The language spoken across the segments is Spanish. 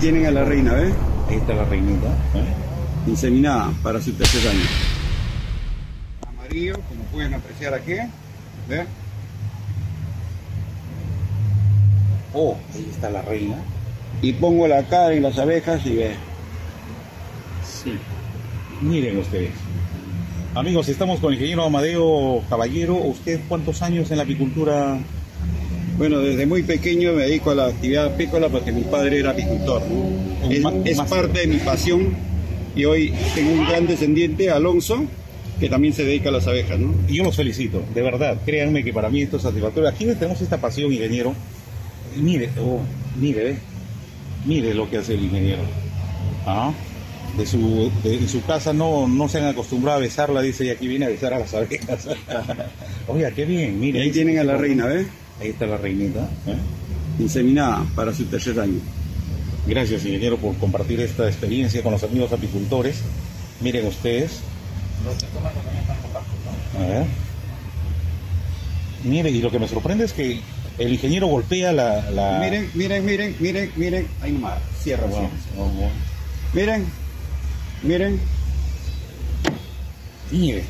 tienen a la reina, ¿ves? Ahí está la reinita. Inseminada para su tercer año. Amarillo, como pueden apreciar aquí. ¿Ves? Oh, ahí está la reina. Y pongo la cara en las abejas y ve. Sí. Miren ustedes. Amigos, estamos con el ingeniero Amadeo Caballero. ¿Usted cuántos años en la apicultura? Bueno, desde muy pequeño me dedico a la actividad apícola porque mi padre era apicultor, ¿no? Es parte de mi pasión y hoy tengo un gran descendiente, Alonso, que también se dedica a las abejas, ¿no? Y yo los felicito, de verdad. Créanme que para mí esto es satisfactorio. Aquí tenemos esta pasión, ingeniero. Y mire, mire, mire lo que hace el ingeniero. ¿Ah? De su casa no se han acostumbrado a besarla, dice, y aquí viene a besar a las abejas. Oiga, qué bien, mire. Y ahí tienen a la reina, ¿ves? Ahí está la reinita. Inseminada para su tercer año. Gracias, ingeniero, por compartir esta experiencia con los amigos apicultores. Miren ustedes. A ver. Mire, y lo que me sorprende es que el ingeniero golpea la... Miren. Ahí nomás, cierra. Wow. Miren. Mire.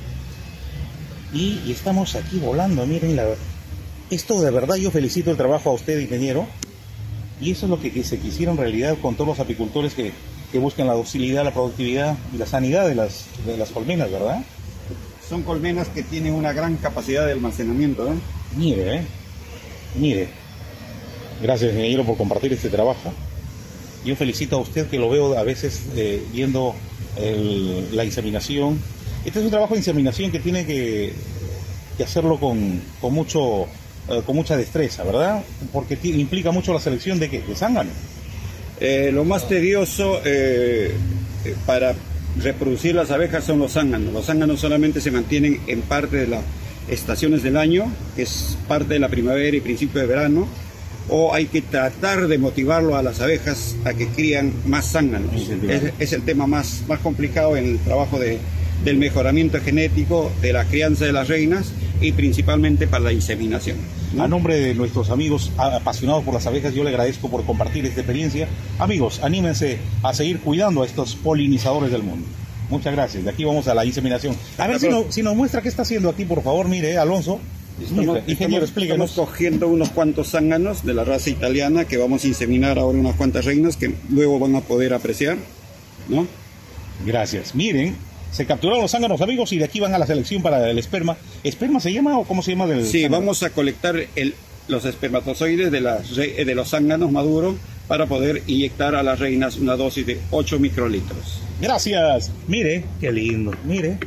Y estamos aquí volando, miren esto de verdad yo felicito el trabajo a usted, ingeniero. Y eso es lo que se quisiera en realidad con todos los apicultores que buscan la docilidad, la productividad y la sanidad de las colmenas, ¿verdad? Son colmenas que tienen una gran capacidad de almacenamiento, ¿eh? Mire. Gracias, ingeniero, por compartir este trabajo. Yo felicito a usted, que lo veo a veces viendo la inseminación. Este es un trabajo de inseminación que tiene que hacerlo con mucha destreza, ¿verdad? Porque implica mucho la selección de zángano. Lo más tedioso para reproducir las abejas son los zánganos. Los zánganos solamente se mantienen en parte de las estaciones del año, que es parte de la primavera y principio de verano, o hay que tratar de motivarlo a las abejas a que crían más zánganos. Es el tema más complicado en el trabajo del mejoramiento genético, de la crianza de las reinas y principalmente para la inseminación, ¿no? A nombre de nuestros amigos apasionados por las abejas, yo le agradezco por compartir esta experiencia. Amigos, anímense a seguir cuidando a estos polinizadores del mundo. Muchas gracias. De aquí vamos a la inseminación. A ver si nos muestra qué está haciendo aquí, por favor. Mire, Alonso. Ingeniero, explíquenos. Estamos cogiendo unos cuantos zánganos de la raza italiana que vamos a inseminar ahora unas cuantas reinas que luego van a poder apreciar, ¿no? Gracias. Miren, se capturaron los zánganos, amigos, y de aquí van a la selección para el esperma. ¿Esperma se llama o cómo se llama? Sí, zángano. Vamos a colectar los espermatozoides de los zánganos maduros para poder inyectar a las reinas una dosis de 8 microlitros. Gracias. Mire, qué lindo. Mire.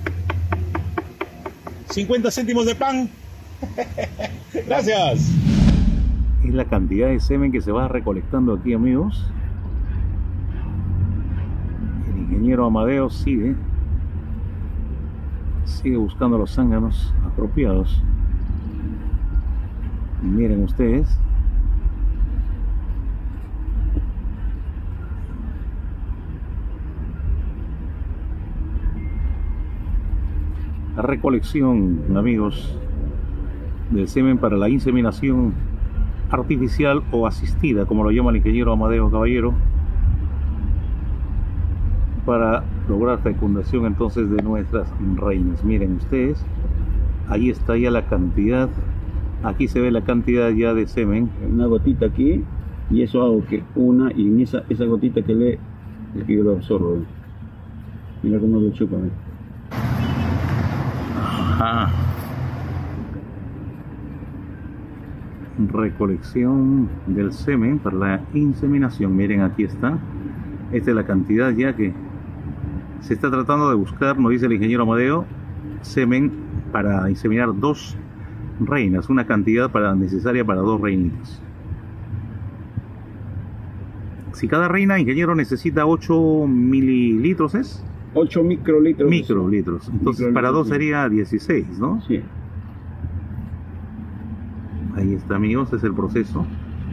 50 céntimos de pan. Gracias. Es la cantidad de semen que se va recolectando aquí, amigos. El ingeniero Amadeo sigue buscando los zánganos apropiados. Y miren ustedes. La recolección, amigos, del semen para la inseminación artificial o asistida, como lo llama el ingeniero Amadeo Caballero, para lograr fecundación entonces de nuestras reinas. Miren ustedes, ahí está ya la cantidad, aquí se ve la cantidad ya de semen. Una gotita aquí, y eso hago que y en esa gotita que yo lo absorbo. Mira cómo lo chupa. Recolección del semen para la inseminación. Miren, aquí está. Esta es la cantidad ya que se está tratando de buscar, nos dice el ingeniero Amadeo, semen para inseminar 2 reinas, una cantidad necesaria para 2 reinitas. Si cada reina, ingeniero, necesita 8 mililitros, ¿es? 8 microlitros. Microlitros. Entonces para 2 sería 16, ¿no? Sí. Ahí está, amigos, es el proceso.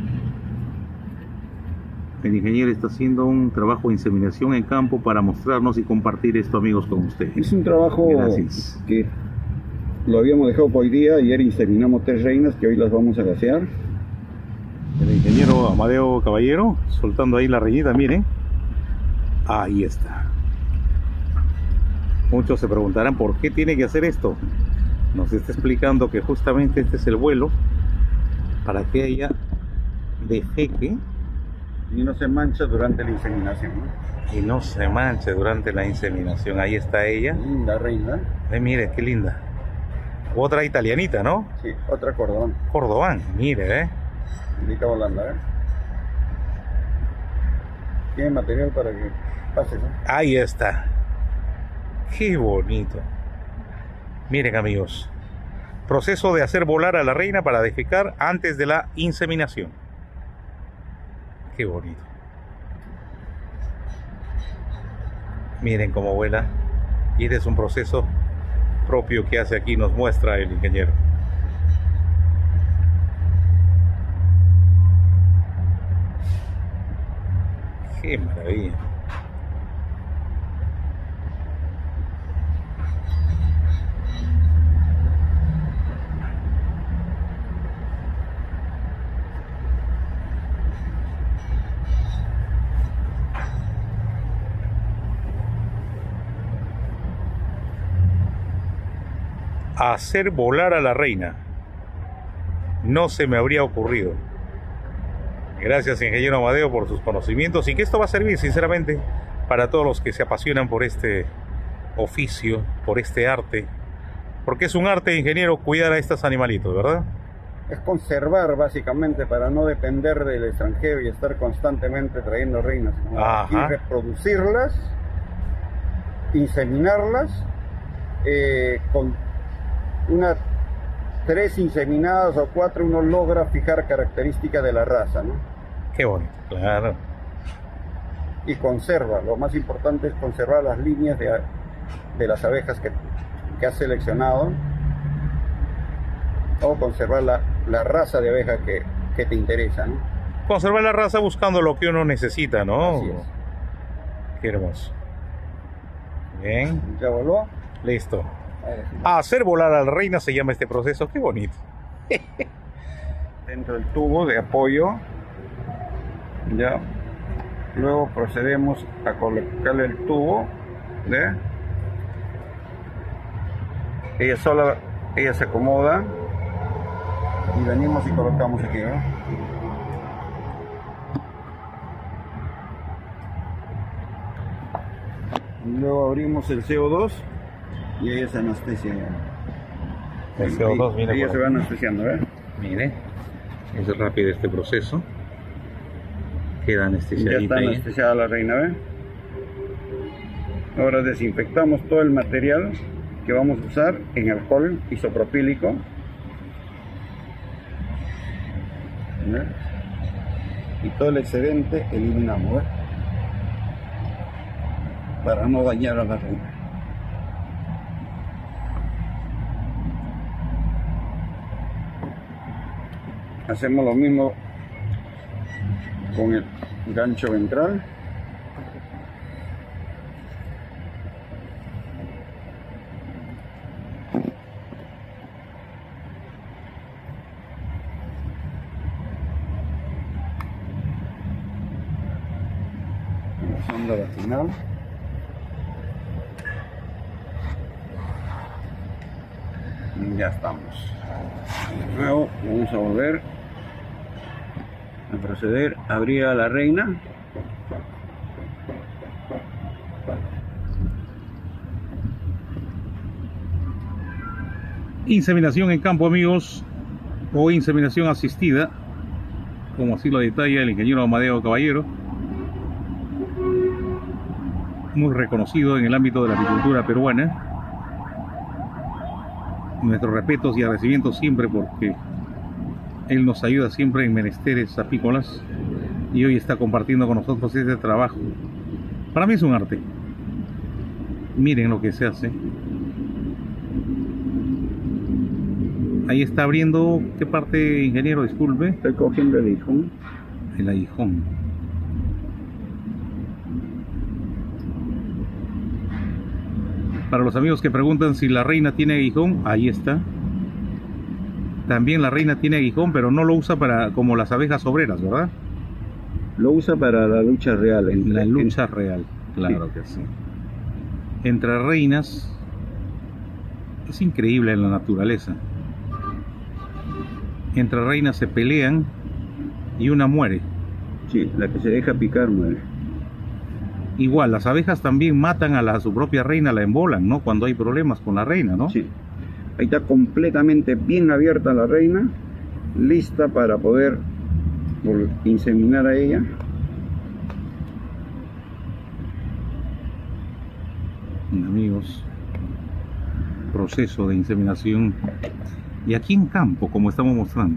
El ingeniero está haciendo un trabajo de inseminación en campo para mostrarnos y compartir esto, amigos, con ustedes. Es un trabajo que lo habíamos dejado por hoy día. Ayer inseminamos 3 reinas que hoy las vamos a gasear. El ingeniero Amadeo Caballero soltando ahí la reinita, miren. Ahí está. Muchos se preguntarán por qué tiene que hacer esto. Nos está explicando que justamente este es el vuelo para que ella defeque y no se mancha durante la inseminación, ¿no? Y no se manche durante la inseminación. Ahí está ella. Linda reina. Mire, qué linda. Otra italianita, ¿no? Sí, otra cordobán. Cordobán, mire, Indica Holanda, Tiene material para que pase, ¿no? Ahí está. Qué bonito. Miren, amigos. Proceso de hacer volar a la reina para defecar antes de la inseminación. Qué bonito. Miren cómo vuela. Y este es un proceso propio que hace aquí, nos muestra el ingeniero. Qué maravilla. Hacer volar a la reina. No se me habría ocurrido. Gracias, ingeniero Amadeo, por sus conocimientos, y que esto va a servir, sinceramente, para todos los que se apasionan por este oficio, por este arte. Porque es un arte, ingeniero, cuidar a estos animalitos, ¿verdad? Es conservar, básicamente, para no depender del extranjero y estar constantemente trayendo reinas, ¿no? Y reproducirlas, inseminarlas, con 3 inseminadas o 4 uno logra fijar características de la raza, ¿no? Qué bonito, claro. Y conserva, lo más importante es conservar las líneas de las abejas que has seleccionado, o conservar la raza de abeja que te interesa, ¿no? Conservar la raza buscando lo que uno necesita, ¿no? Así es. Qué hermoso. Bien. ¿Ya voló? Listo. Hacer volar a la reina se llama este proceso. Qué bonito. Dentro del tubo de apoyo, ya. Luego procedemos a colocarle el tubo, ¿ve? Ella se acomoda y venimos y colocamos aquí, ¿no? Luego abrimos el CO2 y ella se anestesia. El CO2 viene ella por se va anestesiando, ¿eh? Mire, es rápido este proceso. Queda anestesiadita. Ya está anestesiada la reina, ¿ve? Ahora desinfectamos todo el material que vamos a usar en alcohol isopropílico. ¿Ve? Y todo el excedente eliminamos, ¿ve? Para no dañar a la reina. Hacemos lo mismo con el gancho ventral. La sonda vaginal. Ya estamos. Luego vamos a volver a proceder a abrir a la reina. Inseminación en campo, amigos, o inseminación asistida, como así lo detalla el ingeniero Amadeo Caballero, muy reconocido en el ámbito de la agricultura peruana. Nuestros respetos y agradecimientos siempre, porque él nos ayuda siempre en menesteres apícolas y hoy está compartiendo con nosotros este trabajo. Para mí es un arte. Miren lo que se hace. Ahí está abriendo, ¿qué parte, ingeniero? Disculpe. Estoy cogiendo el aguijón. El aguijón. Para los amigos que preguntan si la reina tiene aguijón, ahí está. También la reina tiene aguijón, pero no lo usa para como las abejas obreras, ¿verdad? Lo usa para la lucha real. La lucha real, claro sí. que sí. Entre reinas, es increíble en la naturaleza. Entre reinas se pelean y una muere. Sí, la que se deja picar muere. Igual, las abejas también matan a su propia reina, la embolan, ¿no? Cuando hay problemas con la reina, ¿no? Sí. Ahí está completamente bien abierta la reina, lista para poder inseminar a ella. Amigos, proceso de inseminación. Y aquí en campo, como estamos mostrando.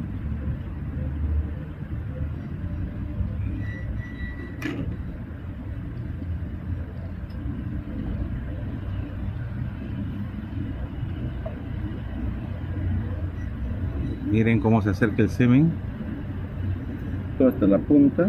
Miren cómo se acerca el semen. Todo hasta la punta.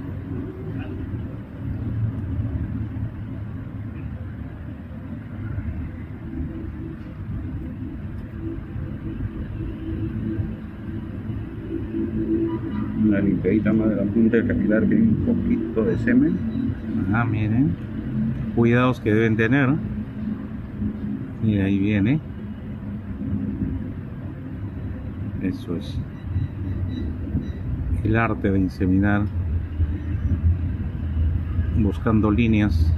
Una limpiadita más de la punta del capilar, que hay un poquito de semen. Ah, miren. Cuidados que deben tener. Y ahí viene. Eso es el arte de inseminar, buscando líneas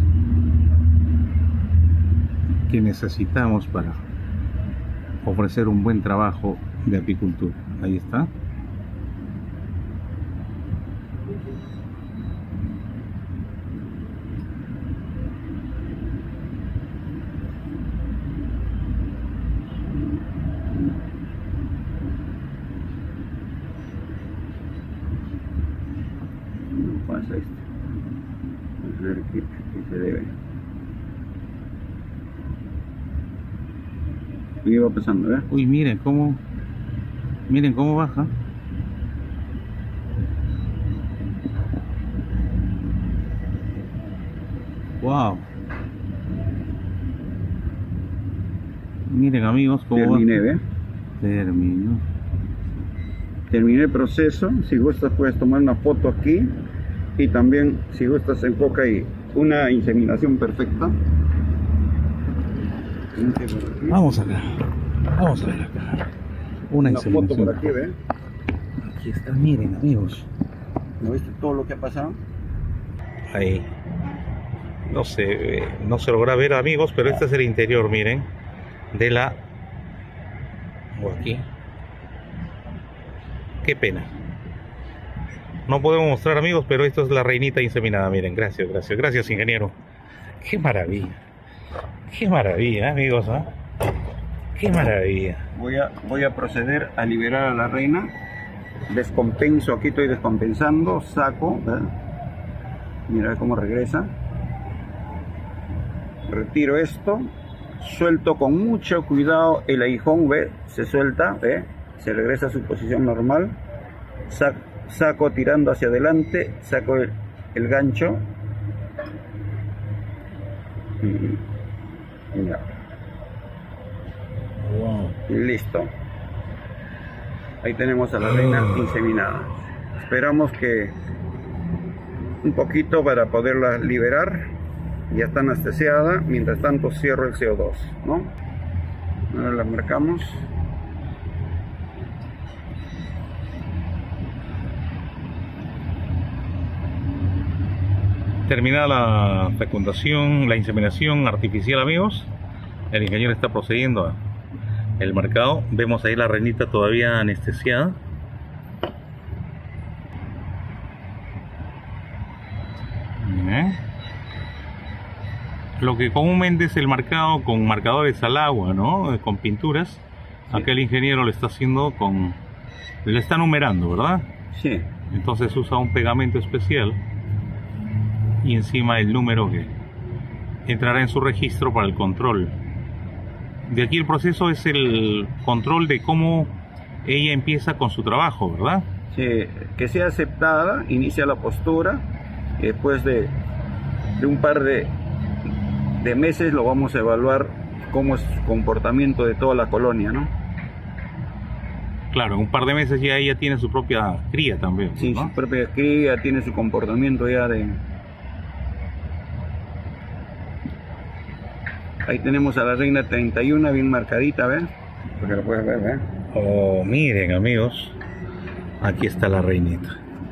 que necesitamos para ofrecer un buen trabajo de apicultura. Ahí está. Pasa esto. A ver qué se debe. Y va pasando, ¿verdad? Uy, miren cómo baja. Wow. Miren, amigos, cómo terminé, baja. ¿ve? Terminé el proceso. Si gustas puedes tomar una foto aquí, y también si gustas enfoca ahí una inseminación perfecta. Vamos acá, vamos a ver acá una inseminación. Foto por aquí, ¿ve? Aquí está, miren, amigos. ¿No viste todo lo que ha pasado? Ahí no se logra ver, amigos, pero este es el interior, miren, de la... o aquí. Qué pena. No podemos mostrar, amigos, pero esto es la reinita inseminada. Miren, gracias, ingeniero. Qué maravilla, amigos, ¿eh? Qué maravilla. Voy a proceder a liberar a la reina. Descompenso, aquí estoy descompensando, saco, ¿verdad? Mira cómo regresa. Retiro esto, suelto con mucho cuidado el aguijón, ¿ve? Se suelta, ¿ve? Se regresa a su posición normal. Saco tirando hacia adelante, saco el gancho. Ya. Wow. Y listo. Ahí tenemos a la reina inseminada. Esperamos que un poquito para poderla liberar. Ya está anestesiada. Mientras tanto cierro el CO2, ¿no? Ahora la marcamos. Terminada la fecundación, la inseminación artificial, amigos. El ingeniero está procediendo a el marcado. Vemos ahí la reinita todavía anestesiada. Bien. Lo que comúnmente es el marcado con marcadores al agua, ¿no? Con pinturas. Sí. Acá el ingeniero lo está haciendo le está numerando, ¿verdad? Sí. Entonces usa un pegamento especial y encima el número que entrará en su registro para el control. De aquí el proceso es el control de cómo ella empieza con su trabajo, ¿verdad? Sí, que sea aceptada, inicia la postura, y después de un par de meses lo vamos a evaluar cómo es su comportamiento de toda la colonia, ¿no? Claro, en un par de meses ya ella tiene su propia cría también. Sí, ¿no? su propia cría, tiene su comportamiento ya de... Ahí tenemos a la reina 31 bien marcadita, ¿ves? Porque lo puedes ver, ¿ves? Oh, miren amigos, aquí está la reinita.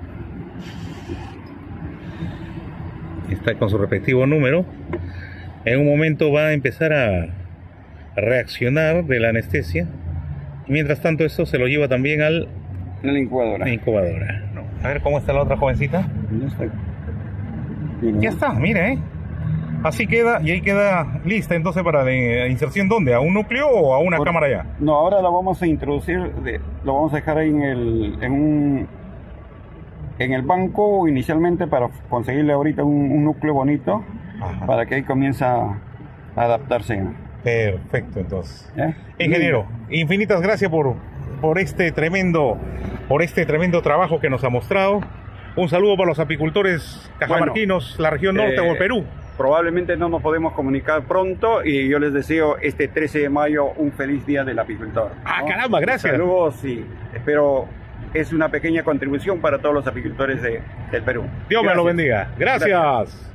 Está con su respectivo número. En un momento va a empezar a reaccionar de la anestesia. Mientras tanto esto se lo lleva también al En la incubadora. incubadora. No. A ver cómo está la otra jovencita. Ya está. Ya está, mire, así queda, y ahí queda lista entonces para la inserción. ¿Dónde? ¿A un núcleo o a una cámara ya? No, ahora la vamos a introducir, lo vamos a dejar ahí en el banco inicialmente para conseguirle ahorita un núcleo bonito. Ajá. Para que ahí comience a adaptarse. Perfecto, entonces. ¿Eh? Ingeniero, infinitas gracias por este tremendo trabajo que nos ha mostrado. Un saludo para los apicultores cajamarquinos, la región norte o el Perú. Probablemente no nos podemos comunicar pronto y yo les deseo este 13 de mayo un feliz día del apicultor. Ah, caramba, gracias. Saludos y espero es una pequeña contribución para todos los apicultores del Perú. Dios me lo bendiga. Gracias.